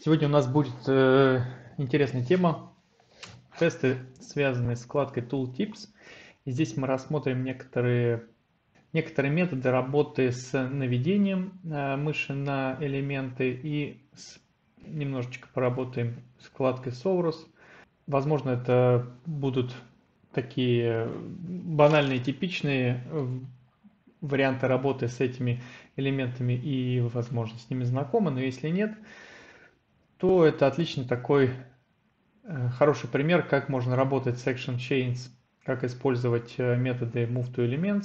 Сегодня у нас будет интересная тема. Тесты, связанные с вкладкой Tooltips. И здесь мы рассмотрим некоторые методы работы с наведением мыши на элементы и немножечко поработаем с вкладкой Saurus. Возможно, это будут такие банальные, типичные варианты работы с этими элементами и, возможно, с ними знакомы, но если нет, то это отличный такой хороший пример, как можно работать с Action Chains, как использовать методы Move to Elements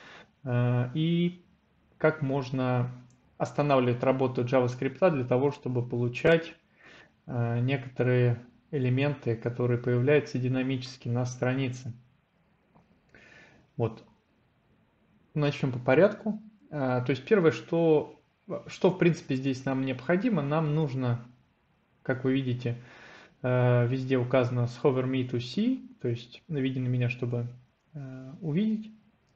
и как можно останавливать работу JavaScript для того, чтобы получать некоторые элементы, которые появляются динамически на странице. Вот. Начнем по порядку. То есть первое, что в принципе здесь нам необходимо, нам нужно, как вы видите, везде указано с hover me to see, то есть наведи на меня, чтобы увидеть.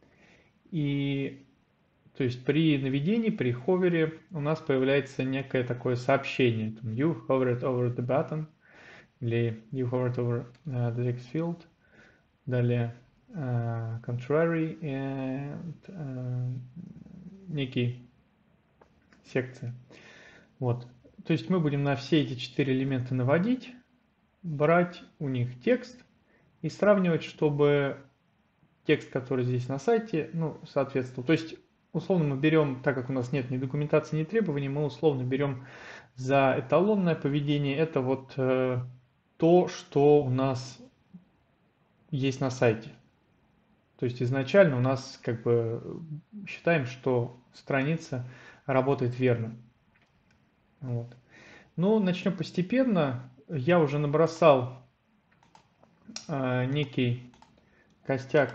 И то есть при наведении, при ховере у нас появляется некое такое сообщение. You hovered over the button или you hovered over the text field. Далее contrary and некие секции. Вот. То есть мы будем на все эти 4 элемента наводить, брать у них текст и сравнивать, чтобы текст, который здесь на сайте, соответствовал. То есть, условно мы берем, так как у нас нет ни документации, ни требований, мы условно берем за эталонное поведение. Это вот то, что у нас есть на сайте. То есть изначально у нас как бы считаем, что страница работает верно. Вот. Ну, начнем постепенно. Я уже набросал некий костяк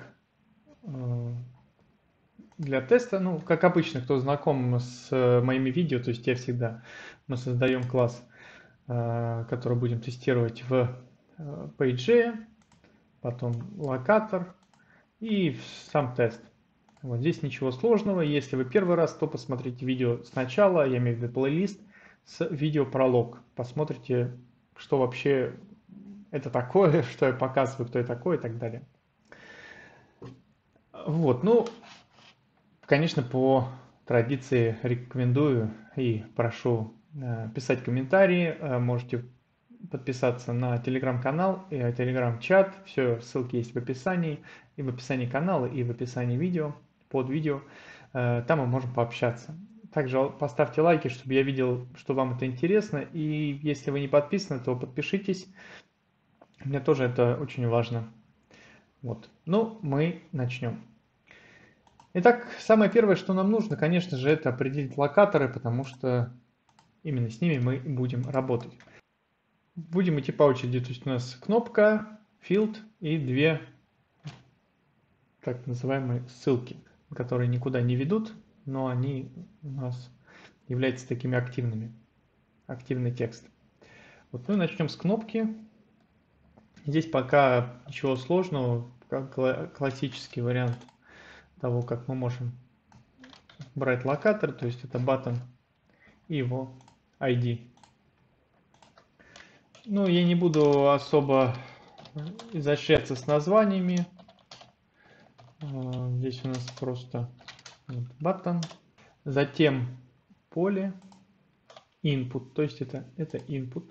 для теста. Ну, как обычно, кто знаком с моими видео, то есть мы создаем класс, который будем тестировать в Page, потом локатор и сам тест. Вот здесь ничего сложного. Если вы первый раз, то посмотрите видео сначала, я имею в виду плейлист с видео-пролог. Посмотрите, что вообще это такое, что я показываю, кто я такой и так далее. Вот, ну, конечно, по традиции рекомендую и прошу писать комментарии. Можете подписаться на телеграм-канал и телеграм-чат. Все, ссылки есть в описании. И в описании канала, и в описании видео, под видео. Там мы можем пообщаться. Также поставьте лайки, чтобы я видел, что вам это интересно. И если вы не подписаны, то подпишитесь. Мне тоже это очень важно. Вот. Ну, мы начнем. Итак, самое первое, что нам нужно, конечно же, это определить локаторы, потому что именно с ними мы будем работать. Будем идти по очереди. То есть у нас кнопка, field и две так называемые ссылки, которые никуда не ведут, но они у нас являются такими активными. Активный текст. Вот мы начнем с кнопки. Здесь пока ничего сложного, как классический вариант того, как мы можем брать локатор, то есть это button и его ID. Ну, я не буду особо изощряться с названиями. Здесь у нас просто button. Затем поле input, то есть это input,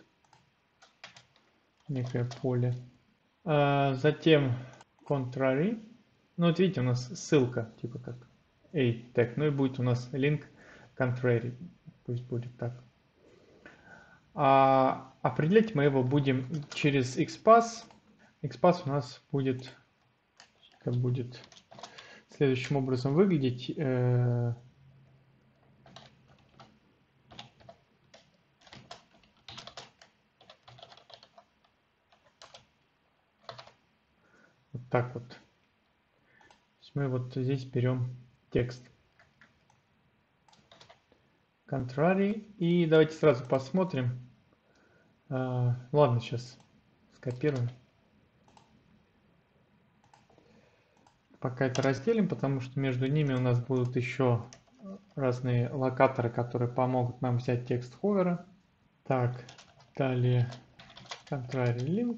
некое поле. Затем contrary. Ну, вот видите, у нас ссылка, типа как a tag. Ну и будет у нас link contrary. Пусть будет так. Определять мы его будем через XPath. XPath у нас будет следующим образом выглядеть. Вот так вот. То есть мы вот здесь берем текст. Contrary. И давайте сразу посмотрим. Ладно, сейчас скопируем. Пока это разделим, потому что между ними у нас будут еще разные локаторы, которые помогут нам взять текст ховера. Так, далее contrary link.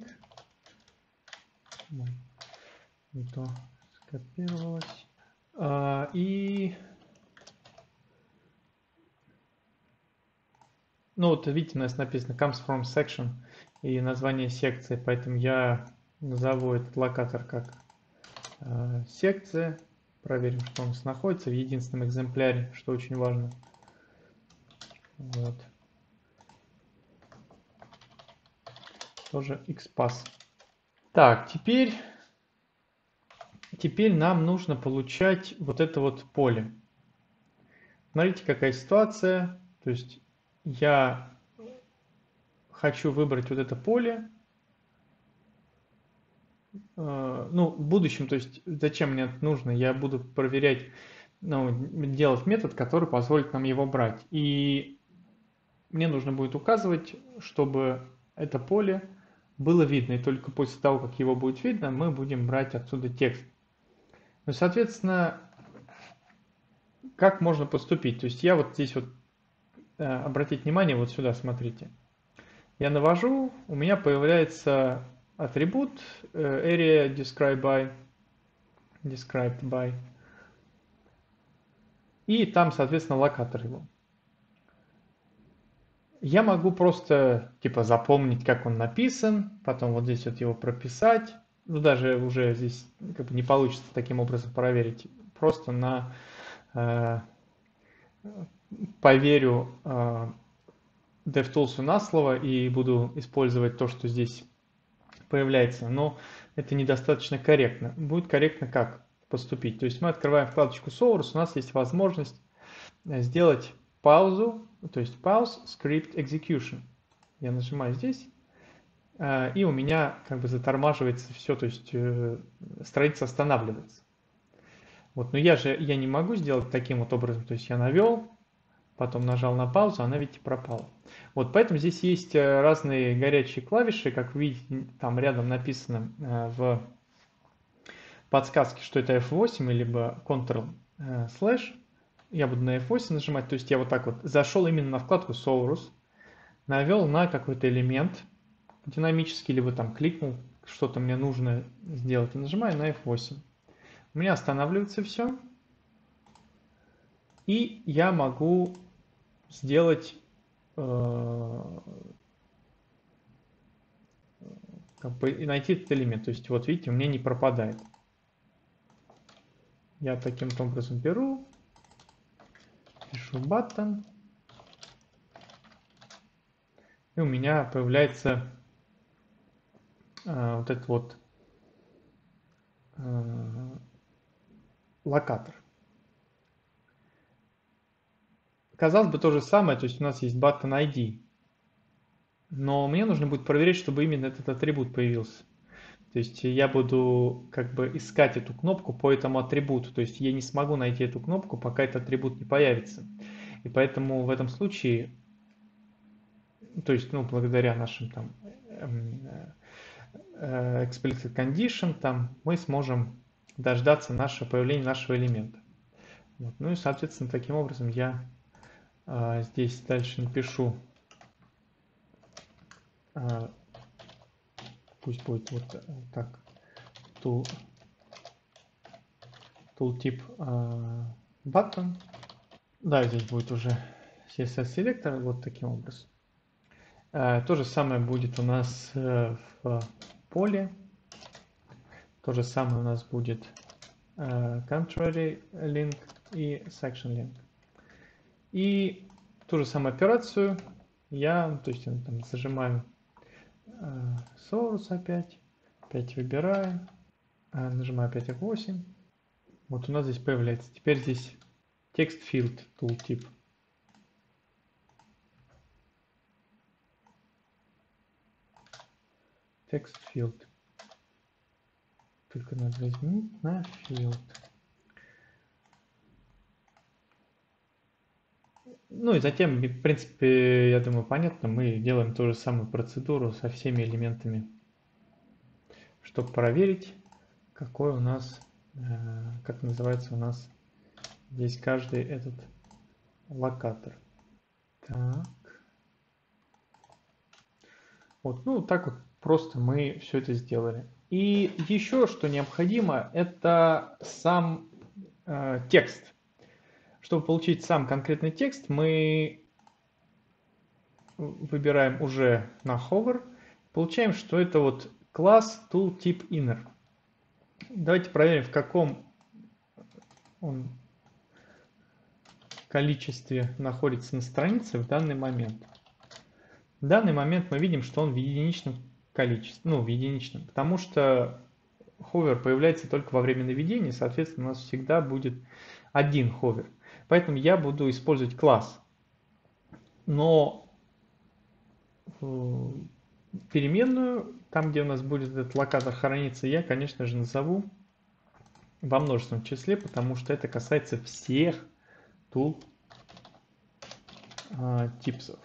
Не то скопировалось. И ну вот видите, у нас написано comes from section и название секции, поэтому я назову этот локатор как секция. Проверим, что он находится в единственном экземпляре, что очень важно. Вот. Тоже XPath. Так, теперь нам нужно получать вот это вот поле. Смотрите, какая ситуация. То есть я хочу выбрать вот это поле. Ну, в будущем, то есть зачем мне это нужно? Я буду проверять, ну, делать метод, который позволит нам его брать. И мне нужно будет указывать, чтобы это поле было видно. И только после того, как его будет видно, мы будем брать отсюда текст. Ну, соответственно, как можно поступить? То есть я вот здесь вот, обратите внимание, вот сюда, смотрите. Я навожу, у меня появляется атрибут area described by. И там, соответственно, локатор его. Я могу просто типа запомнить, как он написан, потом вот здесь вот его прописать. Ну, даже уже здесь как бы не получится таким образом проверить. Просто поверю DevTools на слово и буду использовать то, что здесь появляется. Но это недостаточно корректно. Будет корректно как поступить. То есть мы открываем вкладочку Source, у нас есть возможность сделать паузу, то есть pause script execution. Я нажимаю здесь, и у меня как бы затормаживается все, то есть страница останавливается. Вот, но я не могу сделать таким вот образом, то есть я навел, потом нажал на паузу, она, видите, пропала. Вот поэтому здесь есть разные горячие клавиши, как вы видите, там рядом написано в подсказке, что это F8 либо Ctrl/. Я буду на F8 нажимать, то есть я вот так вот зашел именно на вкладку Source, навел на какой-то элемент динамический, либо там кликнул, что-то мне нужно сделать, и нажимаю на F8. У меня останавливается все, и я могу сделать как бы, и найти этот элемент. То есть вот видите, у меня не пропадает. Я таким образом беру, пишу button, и у меня появляется вот этот вот локатор. Казалось бы, то же самое, то есть у нас есть button ID, но мне нужно будет проверять, чтобы именно этот атрибут появился. То есть я буду как бы искать эту кнопку по этому атрибуту. То есть я не смогу найти эту кнопку, пока этот атрибут не появится. И поэтому в этом случае, то есть, ну, благодаря нашим там explicit condition, там мы сможем дождаться появления нашего элемента. Вот. Ну и, соответственно, таким образом я здесь дальше напишу, пусть будет вот так, tooltip button. Да, здесь будет уже CSS селектор вот таким образом. То же самое будет у нас в поле. То же самое у нас будет contrary link и section link. И ту же самую операцию я, то есть там зажимаю source опять выбираю, нажимаю опять F8. Вот у нас здесь появляется. Теперь здесь text field tooltip. Text field. Только надо изменить на field. Ну и затем, в принципе, я думаю, понятно, мы делаем ту же самую процедуру со всеми элементами, чтобы проверить, какой у нас, как называется у нас здесь каждый этот локатор. Так. Вот, ну, так вот просто мы все это сделали. И еще что необходимо, это сам текст. Чтобы получить сам конкретный текст, мы выбираем уже на hover, получаем, что это вот класс tooltip inner. Давайте проверим, в каком он количестве находится на странице в данный момент. В данный момент мы видим, что он в единичном количестве, ну, в единичном, потому что ховер появляется только во время наведения, соответственно, у нас всегда будет один ховер. Поэтому я буду использовать класс. Но переменную, там, где у нас будет этот локатор храниться, я, конечно же, назову во множественном числе, потому что это касается всех tool типсов.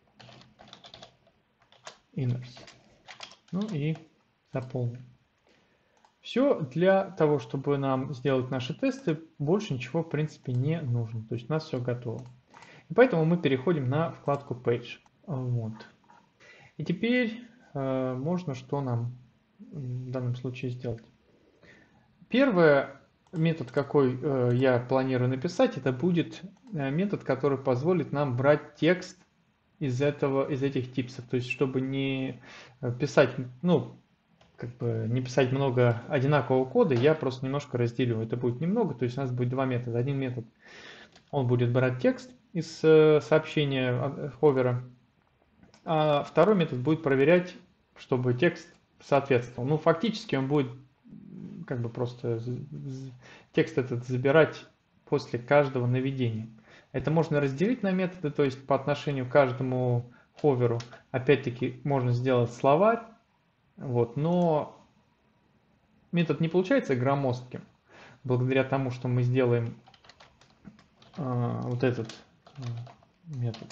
Inners. Ну и заполним. Все для того, чтобы нам сделать наши тесты, больше ничего в принципе не нужно. То есть у нас все готово. И поэтому мы переходим на вкладку Page. Вот. И теперь можно что нам в данном случае сделать. Первый метод, какой я планирую написать, это будет метод, который позволит нам брать текст из этих типсов. То есть, чтобы не писать, ну, как бы не писать много одинакового кода, я просто немножко разделю. Это будет немного, то есть у нас будет два метода. Один метод, он будет брать текст из сообщения ховера, а второй метод будет проверять, чтобы текст соответствовал. Ну, фактически он будет как бы просто текст этот забирать после каждого наведения. Это можно разделить на методы, то есть по отношению к каждому ховеру. Опять-таки можно сделать словарь, вот, но метод не получается громоздким, благодаря тому, что мы сделаем вот этот метод.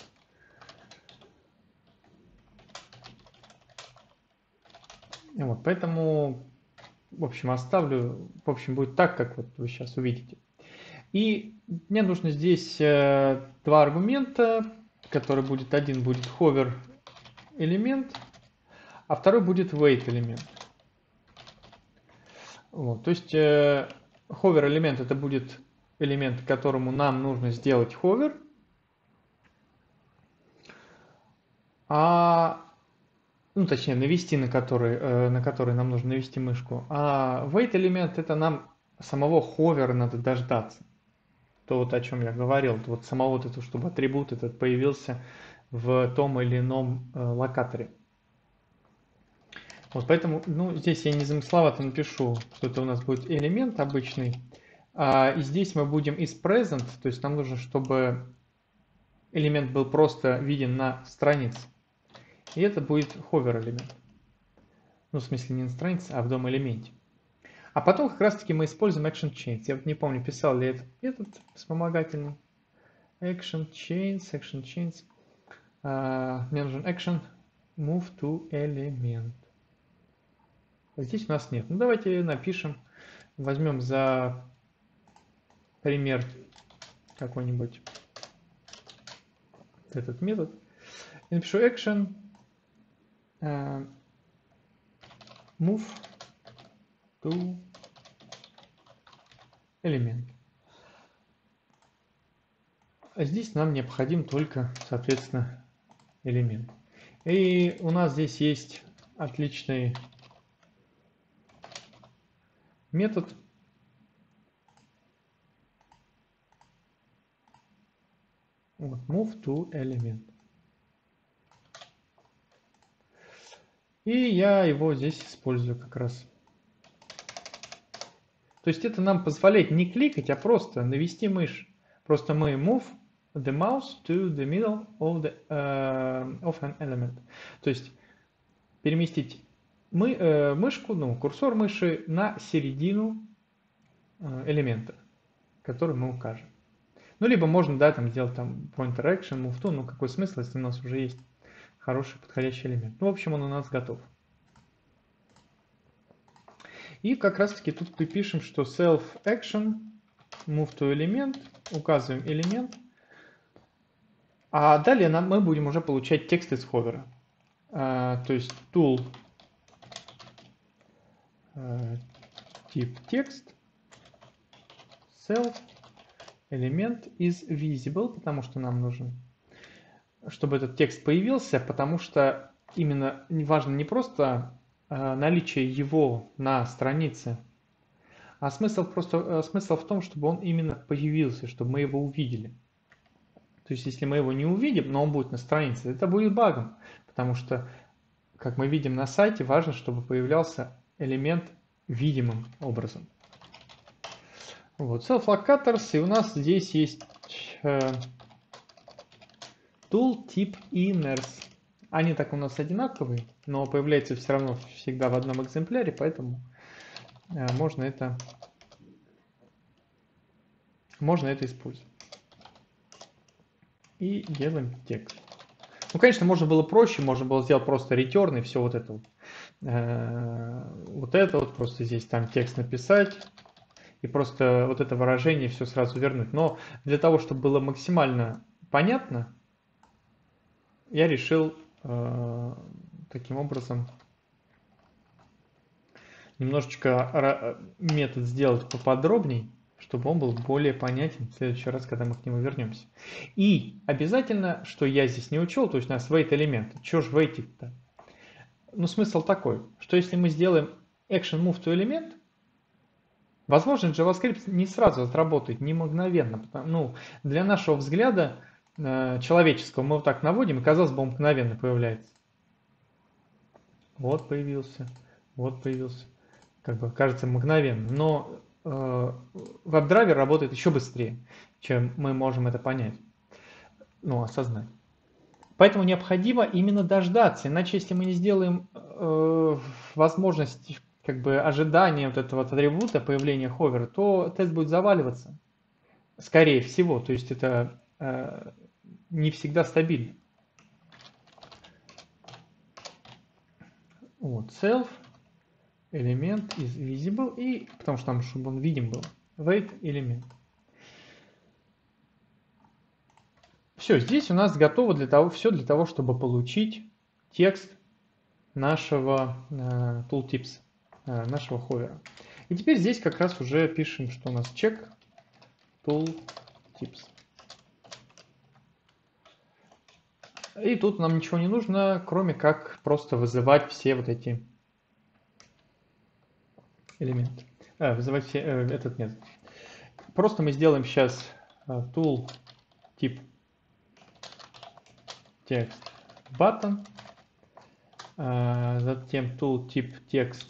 Вот, поэтому, в общем, оставлю, в общем, будет так, как вот вы сейчас увидите. И мне нужно здесь два аргумента, который будет, один будет hover элемент, а второй будет wait элемент. Вот, то есть hover элемент это будет элемент, которому нам нужно сделать hover, ну точнее навести на который нам нужно навести мышку. А wait элемент это нам самого hover надо дождаться. То вот о чем я говорил, вот самого вот это, чтобы атрибут этот появился в том или ином локаторе. Вот поэтому, ну, здесь я не замысловато напишу, что это у нас будет элемент обычный. И здесь мы будем из present, то есть нам нужно, чтобы элемент был просто виден на странице. И это будет hover элемент. Ну, в смысле не на странице, а в дом элементе. А потом как раз таки мы используем action chains. Я вот не помню, писал ли этот метод вспомогательный. Action chains. Мне нужен action move to element. Здесь у нас нет. Ну, давайте напишем, возьмем за пример какой-нибудь этот метод. И напишу action move to element. А здесь нам необходим только, соответственно, элемент. И у нас здесь есть отличный метод. Вот, move to element. И я его здесь использую как раз. То есть это нам позволяет не кликать, а просто навести мышь. Просто мы move the mouse to the middle of an element. То есть переместить мышку, ну, курсор мыши на середину элемента, который мы укажем. Ну, либо можно, да, там сделать там pointer action, move to, ну, какой смысл, если у нас уже есть хороший подходящий элемент. Ну, в общем, он у нас готов. И как раз таки тут мы пишем, что self action, move to элемент, указываем элемент, а далее мы будем уже получать текст из ховера. То есть tool тип текст, self, элемент is visible, потому что нам нужен, чтобы этот текст появился, потому что именно важно не просто наличие его на странице, а смысл в том, чтобы он именно появился, чтобы мы его увидели. То есть, если мы его не увидим, но он будет на странице, это будет багом, потому что, как мы видим на сайте, важно, чтобы появлялся элемент видимым образом. Вот, self-locators, и у нас здесь есть tool тип inners. Они так у нас одинаковые, но появляются все равно всегда в одном экземпляре, поэтому можно это использовать. И делаем текст. Ну, конечно, можно было проще, можно было сделать просто return и все вот это вот. Вот это вот, просто здесь там текст написать и просто вот это выражение все сразу вернуть. Но для того, чтобы было максимально понятно, я решил таким образом немножечко метод сделать поподробней, чтобы он был более понятен в следующий раз, когда мы к нему вернемся. И обязательно, что я здесь не учел, то есть у нас wait элемент. Что ж wait-то? Ну, смысл такой, что если мы сделаем action move to элемент, возможно, JavaScript не сразу отработает, не мгновенно. Ну, для нашего взгляда человеческого мы вот так наводим, и казалось бы, он мгновенно появляется. Вот появился, вот появился. Как бы кажется мгновенно. Но веб-драйвер работает еще быстрее, чем мы можем это понять, ну, осознать. Поэтому необходимо именно дождаться, иначе если мы не сделаем возможность как бы ожидания вот этого атрибута появления ховера, то тест будет заваливаться, скорее всего, то есть это не всегда стабильно. Вот, self, элемент is visible, и потому что нам, чтобы он видим был, wait элемент. Все, здесь у нас готово все для того, чтобы получить текст нашего tooltips, нашего ховера. И теперь здесь как раз уже пишем, что у нас check tooltips. И тут нам ничего не нужно, кроме как просто вызывать все вот эти элементы. Вызывать все, этот метод. Просто мы сделаем сейчас tooltip text button, затем tooltip text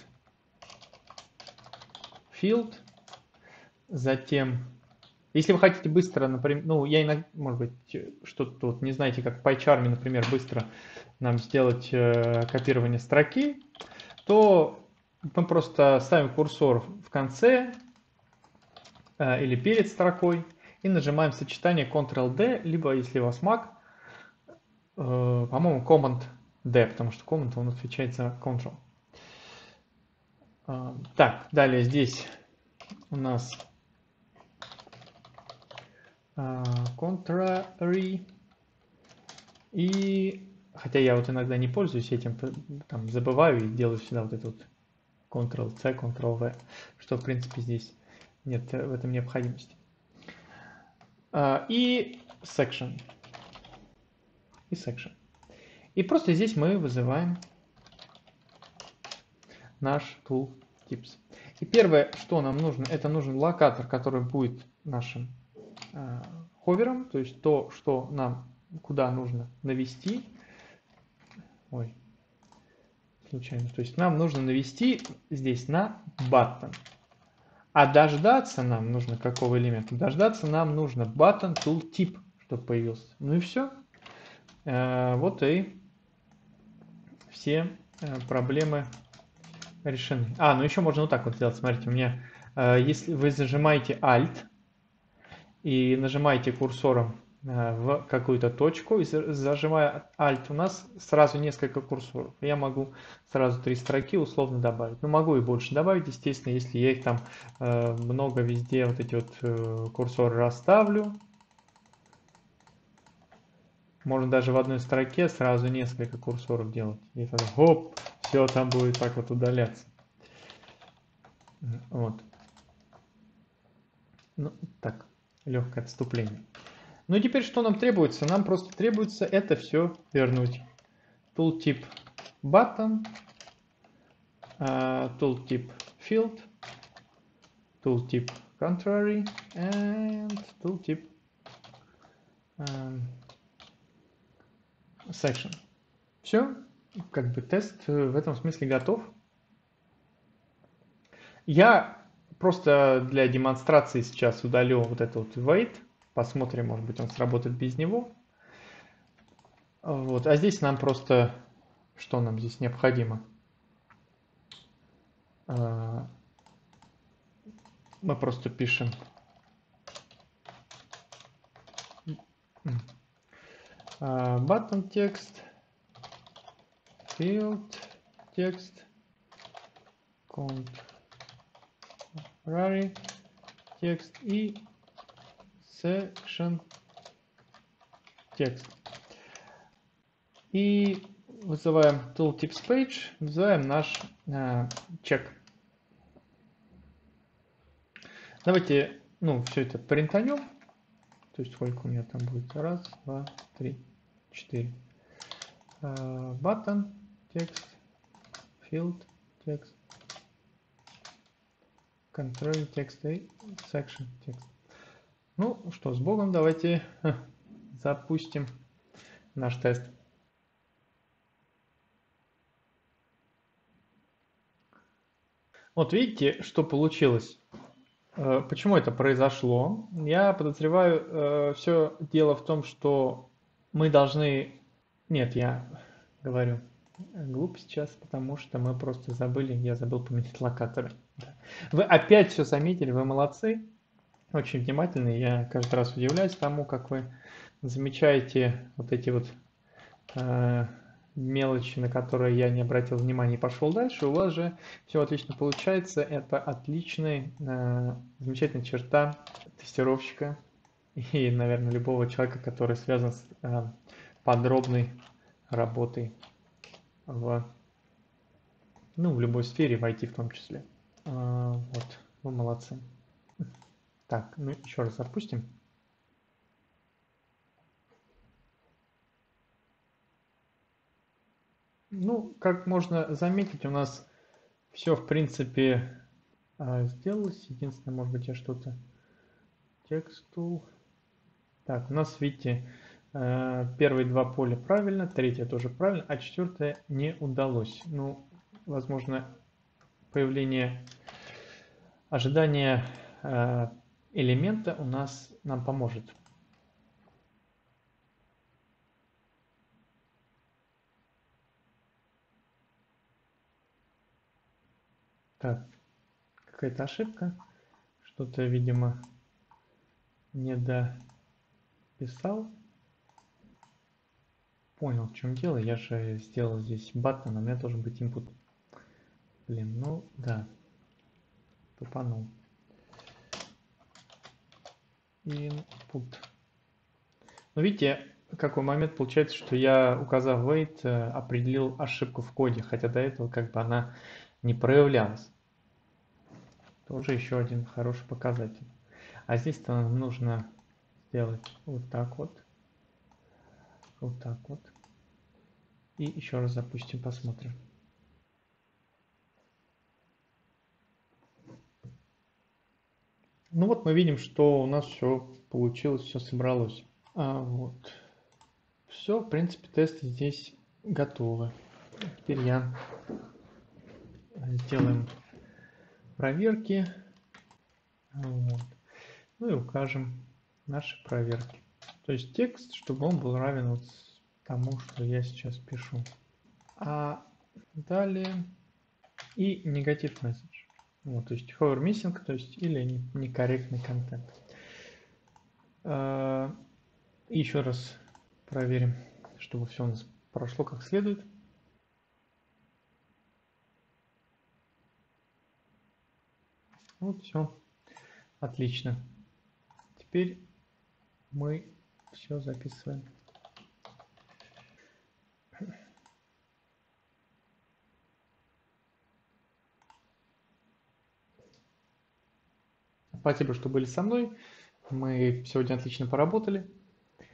field, затем, если вы хотите быстро, например, ну, я иногда, может быть, что-то тут не знаете, как в PyCharm, например, быстро нам сделать копирование строки, то мы просто ставим курсор в конце или перед строкой и нажимаем сочетание Ctrl-D, либо, если у вас Mac, по-моему, Command-D, потому что Command он отвечает за Ctrl. Так, далее здесь у нас contrary, и хотя я вот иногда не пользуюсь этим, там забываю и делаю сюда вот это вот Ctrl-C, Ctrl-V, что в принципе здесь нет в этом необходимости. И section. И section. И просто здесь мы вызываем наш tooltips. И первое, что нам нужно, это нужен локатор, который будет нашим ховером, то есть то, что нам куда нужно навести. Ой, случайно. То есть нам нужно навести здесь на button. А дождаться нам нужно какого элемента? Дождаться нам нужно button tooltip, чтобы появился. Ну и все. Вот и все проблемы решены. Ну еще можно вот так вот сделать. Смотрите, у меня, если вы зажимаете Alt и нажимаете курсором в какую-то точку, и зажимая Alt, у нас сразу несколько курсоров. Я могу сразу 3 строки условно добавить. Но могу и больше добавить, естественно, если я их там много везде, вот эти вот курсоры расставлю. Можно даже в одной строке сразу несколько курсоров делать. И тогда хоп, все там будет так вот удаляться. Вот. Ну, так, легкое отступление. Ну и теперь что нам требуется? Нам просто требуется это все вернуть. Tooltip button, tooltip field, tooltip contrary and tooltip section. Все, как бы тест в этом смысле готов. Я просто для демонстрации сейчас удалю вот это вот wait. Посмотрим, может быть, он сработает без него. Вот. А здесь нам просто... Что нам здесь необходимо? Мы просто пишем button text, field text, contrary text и section text. И вызываем tooltips_page, вызываем наш чек. Давайте, все это принтанем. То есть сколько у меня там будет? Раз, два, три, четыре. Button, text, field, text, control text и section text. Ну что, с Богом, давайте запустим наш тест. Вот видите, что получилось? Почему это произошло? Я подозреваю, все дело в том, что мы должны... Нет, я говорю глупо сейчас, потому что мы просто забыли, я забыл поменять локаторы. Вы опять все заметили, вы молодцы, очень внимательны. Я каждый раз удивляюсь тому, как вы замечаете вот эти вот мелочи, на которые я не обратил внимания и пошел дальше. У вас же все отлично получается. Это отличная, замечательная черта тестировщика и, наверное, любого человека, который связан с подробной работой в любой сфере, в IT в том числе. Вот, вы молодцы. Так, еще раз запустим. Как можно заметить, у нас все, в принципе, сделалось. Единственное, может быть, я что-то тексту. Так, у нас, видите, первые два поля правильно, третье тоже правильно, а четвертое не удалось. Возможно, появление ожидания элемента нам поможет. Так, какая-то ошибка. Что-то, видимо, не дописал. Понял, в чем дело. Я же сделал здесь button, у меня должен быть input. Блин, да. Тупанул. Input. Видите, какой момент получается, что я, указав wait, определил ошибку в коде, хотя до этого как бы она не проявлялась. Тоже еще один хороший показатель. А здесь-то нам нужно сделать вот так вот. Вот так вот. И еще раз запустим, посмотрим. Мы видим, что у нас все получилось, все собралось. Вот. Все, в принципе, тесты здесь готовы. Теперь я сделаем проверки. Вот. И укажем наши проверки. То есть текст, чтобы он был равен вот тому, что я сейчас пишу. А далее и негатив message. То есть hover missing, то есть или некорректный контент. Еще раз проверим, чтобы все у нас прошло как следует. Вот все. Отлично. Теперь мы все записываем. Спасибо, что были со мной. Мы сегодня отлично поработали.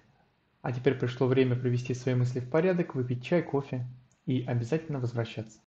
А теперь пришло время привести свои мысли в порядок, выпить чай, кофе и обязательно возвращаться.